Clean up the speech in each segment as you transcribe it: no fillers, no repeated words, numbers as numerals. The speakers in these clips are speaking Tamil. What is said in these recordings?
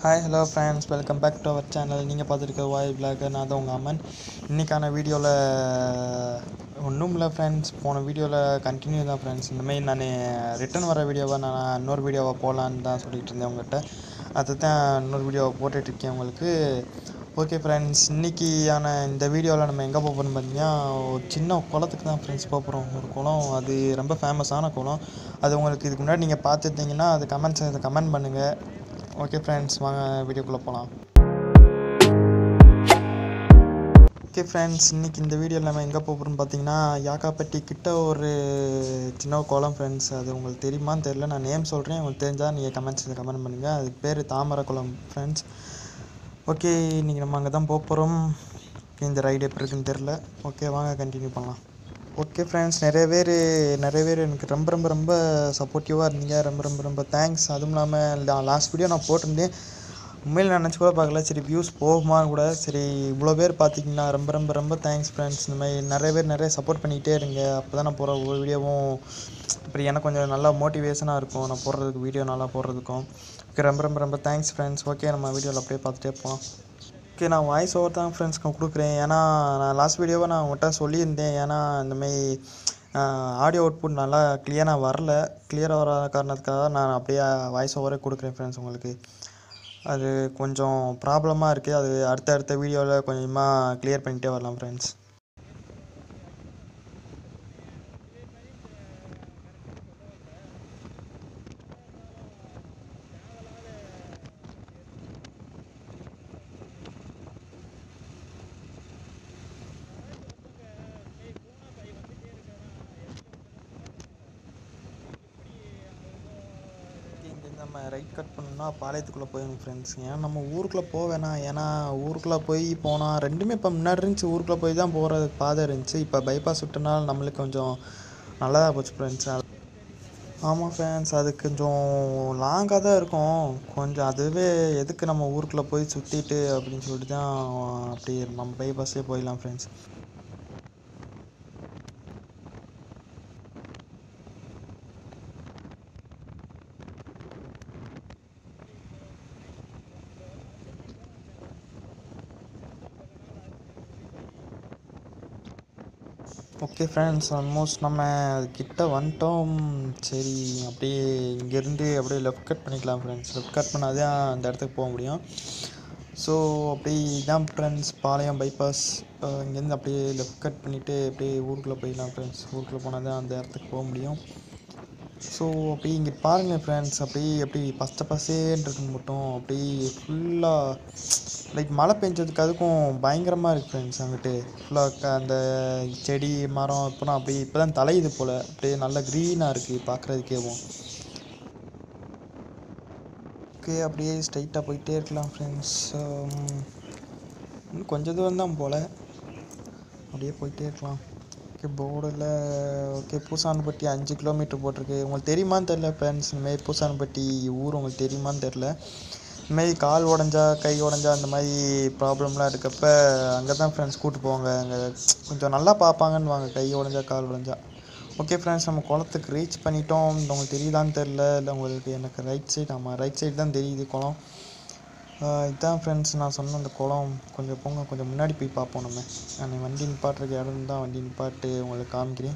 Hi, hello friends, welcome back to our channel. நீங்கள் பார்த்துருக்க Voyager Vlogs. நான் தான் உங்கள் அம்மன். இன்றைக்கான வீடியோவில் ஒன்றும் இல்லை ஃப்ரெண்ட்ஸ், போன வீடியோவில் கண்டினியூ தான் ஃப்ரெண்ட்ஸ். இந்தமாரி நான் ரிட்டன் வர வீடியோவை நான் இன்னொரு வீடியோவை போகலான்னு தான் சொல்லிகிட்டு இருந்தேன் உங்கள்கிட்ட. அதை தான் இன்னொரு வீடியோவை போட்டுட்ருக்கேன் உங்களுக்கு. ஓகே ஃப்ரெண்ட்ஸ், இன்றைக்கியான இந்த வீடியோவில் நம்ம எங்கே போகிறோம்னு பார்த்தீங்கன்னா ஒரு சின்ன குளத்துக்கு தான் ஃப்ரெண்ட்ஸ் போகிறோம். ஒரு குளம், அது ரொம்ப ஃபேமஸான குளம். அது உங்களுக்கு இதுக்கு முன்னாடி நீங்கள் பார்த்துருந்தீங்கன்னா அது கமெண்ட் பண்ணுங்கள். ஓகே ஃப்ரெண்ட்ஸ், வாங்க வீடியோக்குள்ளே போகலாம். ஓகே ஃப்ரெண்ட்ஸ், இன்றைக்கி இந்த வீடியோவில் நம்ம எங்கே போகிறோம்னு பார்த்தீங்கன்னா யாக்காப்பட்டி கிட்ட ஒரு சின்ன குளம் ஃப்ரெண்ட்ஸ். அது உங்களுக்கு தெரியுமான்னு தெரில, நான் நேம் சொல்கிறேன், உங்களுக்கு தெரிஞ்சால் நீங்கள் கமெண்ட் பண்ணுங்கள். அதுக்கு பேர் தாமரை குளம் ஃப்ரெண்ட்ஸ். ஓகே, இன்றைக்கி நம்ம அங்கே தான் போகிறோம். இந்த ரைடு எப்படி இருக்குன்னு தெரில. ஓகே, வாங்க கண்டினியூ பண்ணலாம். ஓகே ஃப்ரெண்ட்ஸ், நிறைய பேர் எனக்கு ரொம்ப சப்போர்ட்டிவாக இருந்தீங்க. ரொம்ப தேங்க்ஸ். அதுவும் இல்லாமல் லாஸ்ட் வீடியோ நான் போட்டிருந்தேன், உண்மையில் நினச்சி கூட பார்க்கல, சரி வியூஸ் போகுமான்னு கூட. சரி, இவ்வளோ பேர் பார்த்தீங்கன்னா ரொம்ப தேங்க்ஸ் ஃப்ரெண்ட்ஸ். இந்த மாதிரி நிறைய சப்போர்ட் பண்ணிக்கிட்டே இருங்க. அப்போ தான் நான் போகிற ஒவ்வொரு வீடியோவும் இப்படி எனக்கு கொஞ்சம் நல்லா மோட்டிவேஷனாக இருக்கும், நான் போடுறதுக்கு வீடியோ நல்லா போடுறதுக்கும். ஓகே, ரொம்ப தேங்க்ஸ் ஃப்ரெண்ட்ஸ். ஓகே, நம்ம வீடியோவில் அப்படியே பார்த்துட்டே போகலாம். ஓகே, நான் வாய்ஸ் ஓவர் தான் ஃப்ரெண்ட்ஸ் கொடுக்குறேன். ஏன்னா நான் லாஸ்ட் வீடியோவை நான் உங்கள்கிட்ட சொல்லியிருந்தேன். ஏன்னா இந்தமாரி ஆடியோ அவுட்புட் நல்லா கிளியராக வராத காரணத்துக்காக நான் அப்படியே வாய்ஸ் ஓவரே கொடுக்குறேன் ஃப்ரெண்ட்ஸ் உங்களுக்கு. அது கொஞ்சம் ப்ராப்ளமாக இருக்குது. அது அடுத்த வீடியோவில் கொஞ்சமாக கிளியர் பண்ணிகிட்டே வரலாம் ஃப்ரெண்ட்ஸ். நம்ம ரைட் கட் பண்ணோம்னா பாளையத்துக்குள்ளே போயிடும் ஃப்ரெண்ட்ஸ். ஏன்னா நம்ம ஊருக்குள்ளே போக வேணாம். ஏன்னா ஊருக்குள்ளே போனால் ரெண்டுமே இப்போ முன்னாடி இருந்துச்சு, ஊருக்குள்ளே போய் தான் போகிறதுக்கு பாதை இருந்துச்சு. இப்போ பைபாஸ் விட்டனால நம்மளுக்கு கொஞ்சம் நல்லதாக போச்சு ஃப்ரெண்ட்ஸ். ஆமாம் ஃப்ரெண்ட்ஸ், அது கொஞ்சம் லாங்காக தான் இருக்கும் கொஞ்சம். அதுவே எதுக்கு நம்ம ஊருக்குள்ளே போய் சுற்றிட்டு அப்படின்னு சொல்லிட்டு தான் அப்படி நம்ம பைபாஸே போயிடலாம் ஃப்ரெண்ட்ஸ். ஓகே ஃப்ரெண்ட்ஸ், ஆல்மோஸ்ட் நம்ம கிட்ட வந்துட்டோம். சரி, அப்படியே இங்கேருந்து அப்படியே லெஃப்ட் கட் பண்ணிக்கலாம் ஃப்ரெண்ட்ஸ். லெஃப்ட் கட் பண்ணால் தான் அந்த இடத்துக்கு போக முடியும். ஸோ அப்படி தான் ஃப்ரெண்ட்ஸ், பாளையம் பைபாஸ். இங்கேருந்து அப்படியே லெஃப்ட் கட் பண்ணிவிட்டு அப்படியே ஊருக்குள்ளே போயிடலாம் ஃப்ரெண்ட்ஸ். ஊருக்குள்ளே போனால் தான் அந்த இடத்துக்கு போக முடியும். ஸோ அப்படியே இங்கே பாருங்கள் ஃப்ரெண்ட்ஸ், அப்படி பசேன்றது மட்டும் அப்படியே ஃபுல்லாக லைக் மழை பெஞ்சதுக்கு அதுக்கும் பயங்கரமாக இருக்குது ஃப்ரெண்ட்ஸ். அங்கிட்டு ஃபுல்லாக அந்த செடி மரம் இப்போனா அப்படியே இப்போ தான் தலையுது போல். அப்படியே நல்லா க்ரீனாக இருக்குது பார்க்குறதுக்கேவும். ஓகே, அப்படியே ஸ்ட்ரைட்டாக போயிட்டே இருக்கலாம் ஃப்ரெண்ட்ஸ். இன்னும் கொஞ்சம் தூரம் தான் போல், அப்படியே போயிட்டே இருக்கலாம். ஓகே, போர்டில் ஓகே பூசான்பட்டி 5 கிலோமீட்டர் போட்டிருக்கு. உங்களுக்கு தெரியுமான்னு தெரில ஃப்ரெண்ட்ஸ், இந்தமாரி பூசான்பட்டி ஊர் உங்களுக்கு தெரியுமான்னு தெரில. இந்தமாரி கால் உடஞ்சா கை உடஞ்சா அந்த மாதிரி ப்ராப்ளம்லாம் இருக்கப்போ அங்கே தான் ஃப்ரெண்ட்ஸ் கூப்பிட்டு போவாங்க. அங்கே கொஞ்சம் நல்லா பார்ப்பாங்கன்னு வாங்க, கை உடஞ்சா கால் உடஞ்சா. ஓகே ஃப்ரெண்ட்ஸ், நம்ம குளத்துக்கு ரீச் பண்ணிட்டோம். உங்களுக்கு தெரியுதான்னு தெரில, இல்லை உங்களுக்கு எனக்கு ரைட் சைடு தான் தெரியுது குளம். இதுதான் ஃப்ரெண்ட்ஸ் நான் சொன்ன அந்த குளம். கொஞ்சம் போங்க, கொஞ்சம் முன்னாடி போய் பார்ப்போம். நான் வண்டி நிப்பாட்டுறதுக்கு இடம் தான், வண்டி நிப்பாட்டு உங்களுக்கு காமிக்கிறேன்.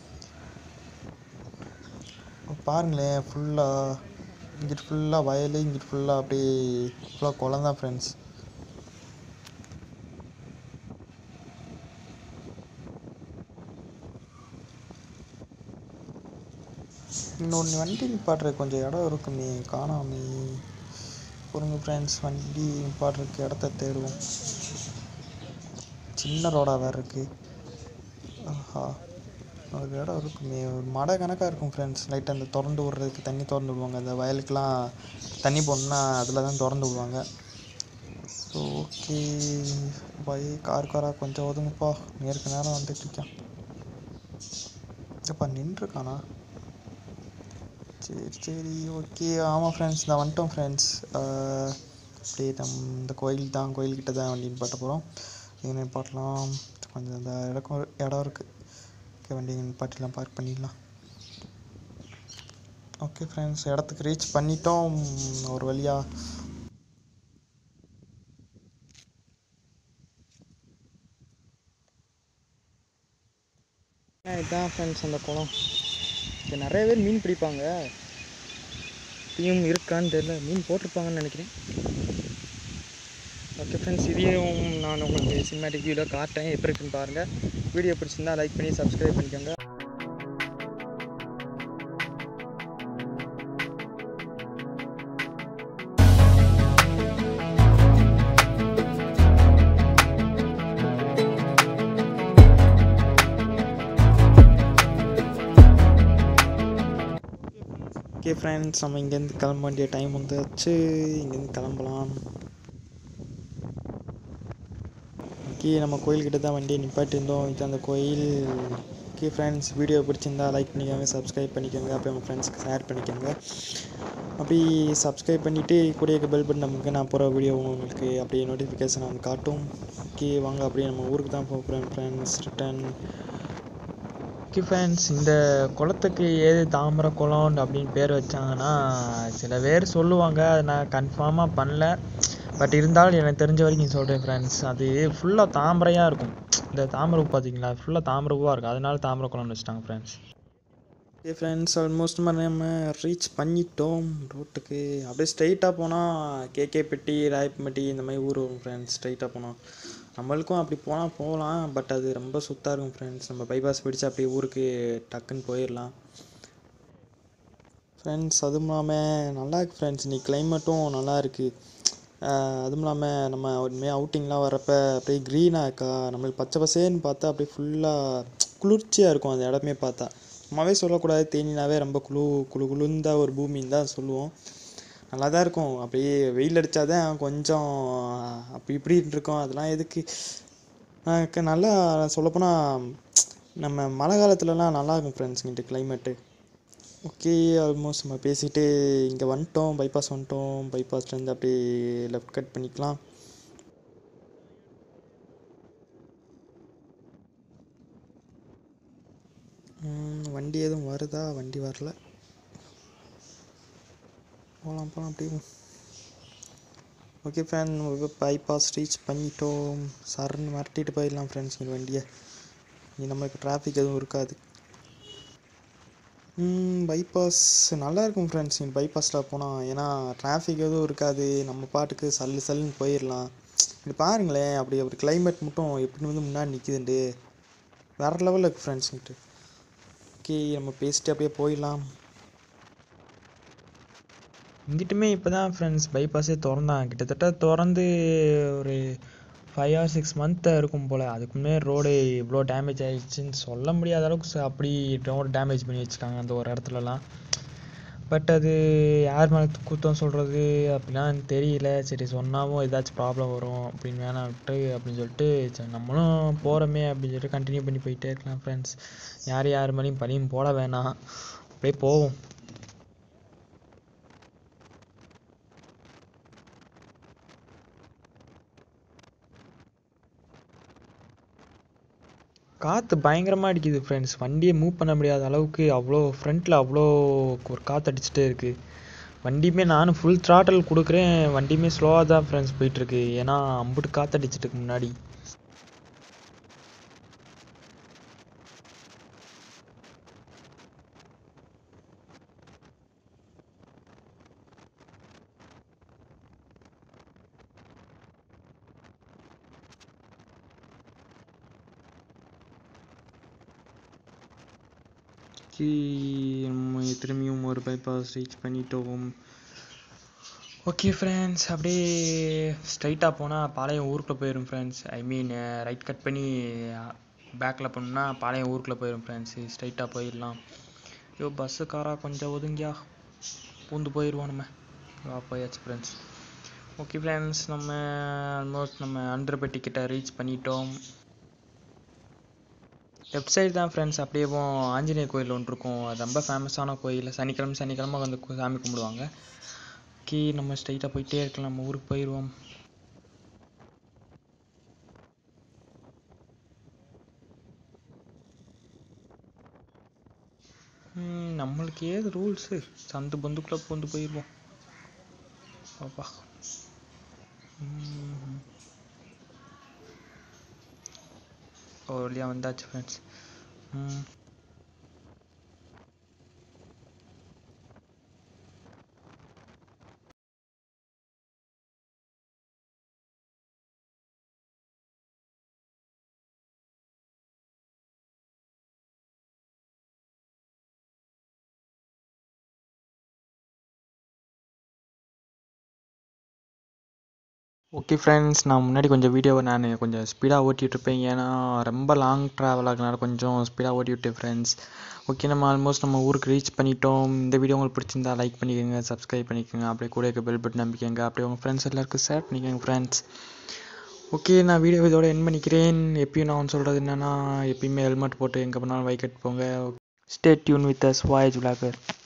பாருங்களேன், இங்கிட்டு ஃபுல்லாக வயல், இங்கிட்டு ஃபுல்லாக அப்படியே ஃபுல்லாக குளம் தான் ஃப்ரெண்ட்ஸ். இன்னொன்று வண்டி நிப்பாட்டுறதுக்கு கொஞ்சம் இடம் இருக்குமே, காணாமே. பொறுங்க ஃப்ரெண்ட்ஸ், வண்டி நிப்பாட்டுறதுக்கு இடத்த தேடுவோம். சின்ன ரோடாக வேறு இருக்குது. ஆஹா, ஒரு இடம் இருக்குமே, ஒரு மடை கணக்காக இருக்கும் ஃப்ரெண்ட்ஸ். லைட்டாக அந்த திறந்து விட்றதுக்கு தண்ணி திறந்து விடுவாங்க, அந்த வயலுக்கெலாம் தண்ணி போடணுன்னா அதில் தான் திறந்து விடுவாங்க. ஸோ ஓகே காராக கொஞ்சம் ஒதுங்கப்பா, நேரம் வந்துட்டுருக்கேன். எப்பா நின்றுருக்கானா? சரி ஓகே. ஆமாம் ஃப்ரெண்ட்ஸ், நான் வந்துட்டோம் ஃப்ரெண்ட்ஸ். அப்படியே இந்த கோயில்கிட்ட தான் வண்டி நிப்பாட்ட போகிறோம். இங்கே நிப்பாட்டலாம், கொஞ்சம் அந்த இடம் இருக்குது. ஓகே, வண்டி நிப்பாட்டிலாம் பார்க் பண்ணிடலாம். ஓகே ஃப்ரெண்ட்ஸ், இடத்துக்கு ரீச் பண்ணிட்டோம் ஒரு வழியாக. இதான் ஃப்ரெண்ட்ஸ் அந்த குளம். இங்கே நிறைய பேர் மீன் பிடிப்பாங்க. இப்பயும் இருக்கான்னு தெரியல, மீன் போட்டிருப்பாங்கன்னு நினைக்கிறேன். ஓகே ஃப்ரெண்ட்ஸ், இதையும் நான் உங்களுக்கு சினிமேட்டிக் வீடியோ காட்டுறேன், எப்படி இருக்குன்னு பாருங்கள். வீடியோ பிடிச்சிருந்தா லைக் பண்ணி சப்ஸ்கிரைப் பண்ணிக்கோங்க. ஓகே ஃப்ரெண்ட்ஸ், நம்ம இங்கேருந்து கிளம்ப வேண்டிய டைம் வந்துச்சு. இங்கேருந்து கிளம்பலாம். ஓகே, நம்ம கோயில்கிட்ட தான் வண்டியை நிப்பாட்டியிருந்தோம். இது அந்த கோயில். ஓகே ஃப்ரெண்ட்ஸ், வீடியோ பிடிச்சிருந்தா லைக் பண்ணிக்கோங்க, சப்ஸ்கிரைப் பண்ணிக்கோங்க, அப்படியே உங்கள் ஃப்ரெண்ட்ஸ்க்கு ஷேர் பண்ணிக்கோங்க. அப்படி சப்ஸ்கிரைப் பண்ணிவிட்டு கூடிய பெல் பட்டன் நமக்கு நான் போகிற வீடியோ உங்களுக்கு அப்படியே நோட்டிஃபிகேஷன் வந்து காட்டும். ஓகே வாங்க, அப்படியே நம்ம ஊருக்கு தான் போகிறேன் ஃப்ரெண்ட்ஸ், ரிட்டன். ஓகே ஃப்ரெண்ட்ஸ், இந்த குளத்துக்கு ஏது தாமரை குளம் அப்படின்னு பேர் வச்சாங்கன்னா சில பேர் சொல்லுவாங்க. அதை நான் கன்ஃபார்மாக பண்ணல. பட் இருந்தாலும் எனக்கு தெரிஞ்ச வரைக்கும் சொல்கிறேன் ஃப்ரெண்ட்ஸ். அது ஃபுல்லாக தாமரையாக இருக்கும். இந்த தாமரை பூ பார்த்தீங்களா, ஃபுல்லாக தாமரை பூவாக இருக்கும். அதனால தாமரை குளம்னு வச்சுட்டாங்க ஃப்ரெண்ட்ஸ். ஓகே ஃப்ரெண்ட்ஸ், ஆல்மோஸ்ட் நம்ம ரீச் பண்ணிட்டோம் ரோட்டுக்கு. அப்படியே ஸ்ட்ரைட்டாக போனால் கேகேப்பட்டி, ராயப்பட்டி இந்த மாதிரி ஊர் வரும் ஃப்ரெண்ட்ஸ். ஸ்ட்ரைட்டாக போனால் நம்மளுக்கும் அப்படி போனால் போகலாம். பட் அது ரொம்ப சுத்தாக இருக்கும் ஃப்ரெண்ட்ஸ். நம்ம பைபாஸ் பிடிச்சி அப்படியே ஊருக்கு டக்குன்னு போயிடலாம் ஃப்ரெண்ட்ஸ். அதுவும் இல்லாமல் நல்லா இருக்குது ஃப்ரெண்ட்ஸ், இன்றைக்கி கிளைமேட்டும் நல்லா இருக்குது. அதுவும் இல்லாமல் நம்ம உண்மையாக அவுட்டிங்லாம் வரப்போ அப்படியே க்ரீனாக இருக்கா, நம்மளுக்கு பச்சை பசேன்னு பார்த்தா அப்படியே ஃபுல்லாக குளிர்ச்சியாக இருக்கும் அந்த இடமே பார்த்தா. சும்மாவே சொல்லக்கூடாது, தேனினாவே ரொம்ப குளுந்தா ஒரு பூமின்னு தான் சொல்லுவோம். நல்லா தான் இருக்கும். அப்படியே வெயில் அடித்தா தான் கொஞ்சம் அப்படி இப்படின்னு இருக்கும். அதெல்லாம் எதுக்கு, நல்லா சொல்லப்போனால் நம்ம மழை காலத்துலலாம் நல்லாயிருக்கும் ஃப்ரெண்ட்ஸ் இங்கிட்டு கிளைமேட்டு. ஓகே, ஆல்மோஸ்ட் நம்ம பேசிகிட்டு இங்கே வந்துட்டோம், பைபாஸ் வந்துட்டோம். பைபாஸ்லேருந்து அப்படியே லெஃப்ட் கட் பண்ணிக்கலாம். வண்டி எதுவும் வருதா? வண்டி வரல. போகலாம் அப்படியே. ஓகே ஃப்ரெண்ட், பைபாஸ் ரீச் பண்ணிட்டோம். சரன்னு மிரட்டிட்டு போயிடலாம் ஃப்ரெண்ட்ஸ் இந்த வண்டியை. இங்கே நம்மளுக்கு டிராஃபிக் எதுவும் இருக்காது. பைபாஸ் நல்லாயிருக்கும் ஃப்ரெண்ட்ஸ் இங்கே பைபாஸில் போனால். ஏன்னா டிராஃபிக் எதுவும் இருக்காது, நம்ம பாட்டுக்கு சல்லுன்னு போயிடலாம். இப்படி பாருங்களேன், அப்படி கிளைமேட் மட்டும் எப்படின்னு வந்து முன்னாடி நிற்கிதுண்டு வேறு லெவலில் இருக்குது ஃப்ரெண்ட்ஸ்ங்கிட்டு. ஓகே, நம்ம பேசிட்டு அப்படியே போயிடலாம். இங்கிட்டுமே இப்போ தான் ஃப்ரெண்ட்ஸ் பைபாஸே திறந்தாங்க. கிட்டத்தட்ட திறந்து ஒரு 5 or 6 month இருக்கும் போல். அதுக்குமே ரோடு இவ்வளோ டேமேஜ் ஆகிடுச்சின்னு சொல்ல முடியாத அளவுக்கு அப்படி ரோடு டேமேஜ் பண்ணி வச்சுருக்காங்க அந்த ஒரு இடத்துலலாம். பட் அது யார் மேலே குத்தம் சொல்கிறது அப்படிலாம் தெரியல. சரி, சொன்னாவும் ஏதாச்சும் ப்ராப்ளம் வரும் அப்படின்னு வேணாம் விட்டு அப்படின்னு சொல்லிட்டு சரி நம்மளும் போகிறோமே அப்படின்னு சொல்லிட்டு கண்டினியூ பண்ணி போயிட்டே இருக்கலாம் ஃப்ரெண்ட்ஸ். யார் மேலேயும் பழியும் போட வேணாம், அப்படியே போவோம். காற்று பயங்கரமாக அடிக்குது ஃப்ரெண்ட்ஸ். வண்டியை மூவ் பண்ண முடியாத அளவுக்கு அவ்வளோ ஃப்ரண்ட்டில் அவ்வளோ ஒரு காற்று அடிச்சுட்டே இருக்குது. வண்டியுமே நானும் ஃபுல் த்ராட்டல் கொடுக்குறேன், வண்டியுமே ஸ்லோவாக தான் ஃப்ரெண்ட்ஸ் போயிட்டுருக்கு. ஏன்னா அம்புட்டு காற்று அடிச்சிட்டுருக்கு முன்னாடி. நம்ம திரும்பியும் ஒரு பைபாஸ் ரீச் பண்ணிட்டோம். ஓகே ஃப்ரெண்ட்ஸ், அப்படியே ஸ்ட்ரைட்டாக போனால் பாளையம் ஊருக்குள்ளே போயிடும் friends. I mean right cut பண்ணி பேக்கில் போனோம்னா பாளையம் ஊருக்குள்ளே போயிடும் ஃப்ரெண்ட்ஸ். ஸ்ட்ரைட்டாக போயிடலாம். ஐயோ, பஸ்ஸுக்காரா கொஞ்சம் ஒதுங்கியா, பூந்து போயிடுவோம் நம்ம. போயாச்சு ஃப்ரெண்ட்ஸ். ஓகே ஃப்ரெண்ட்ஸ், நம்ம ஆல்மோஸ்ட் நம்ம அண்டர்பெட்டி கிட்ட ரீச் பண்ணிட்டோம். லெஃப்ட் சைடு தான் ஃப்ரெண்ட்ஸ் அப்படியே ஆஞ்சநேயர் கோயில் ஒன்று இருக்கும். அது ரொம்ப ஃபேமஸான கோயில். சனிக்கிழமை வந்து சாமி கும்பிடுவாங்க. ஓகே, நம்ம ஸ்ட்ரைட்டாக போயிட்டே இருக்கலாம், நம்ம ஊருக்கு போயிடுவோம். நம்மளுக்கு ஏது ரூல்ஸு, சந்து பந்துக்குள்ளே பூந்து போயிடுவோம். பாப்பா ஒரு வழியாக வந்தாச்சு ஃப்ரெண்ட்ஸ். ஓகே ஃப்ரெண்ட்ஸ், நான் முன்னாடி கொஞ்சம் வீடியோவை நான் கொஞ்சம் ஸ்பீடாக ஓட்டிகிட்ருப்பேன். ஏன்னா ரொம்ப லாங் ட்ராவல் ஆகுனால கொஞ்சம் ஸ்பீடாக ஓட்டிவிட்டேன் ஃப்ரெண்ட்ஸ். ஓகே, நம்ம ஆல்மோஸ்ட் நம்ம ஊருக்கு ரீச் பண்ணிட்டோம். இந்த வீடியோ உங்களுக்கு பிடிச்சிருந்தா லைக் பண்ணிக்கோங்க, சப்ஸ்கிரைப் பண்ணிக்கோங்க, அப்படியே கூட இருக்க பெல் பட்டன் நம்பிக்கோங்க, அப்படியே உங்கள் ஃப்ரெண்ட்ஸ் எல்லாருக்கும் ஷேர் பண்ணிக்கோங்க ஃப்ரெண்ட்ஸ். ஓகே, நான் வீடியோ இதோட என் பண்ணிக்கிறேன். எப்பயும் நான் சொல்கிறது என்னென்னா, எப்பயுமே ஹெல்மெட் போட்டு எங்கே போனாலும் பைக் எடுத்து போங்க. Stay tuned with us voyage vlogger.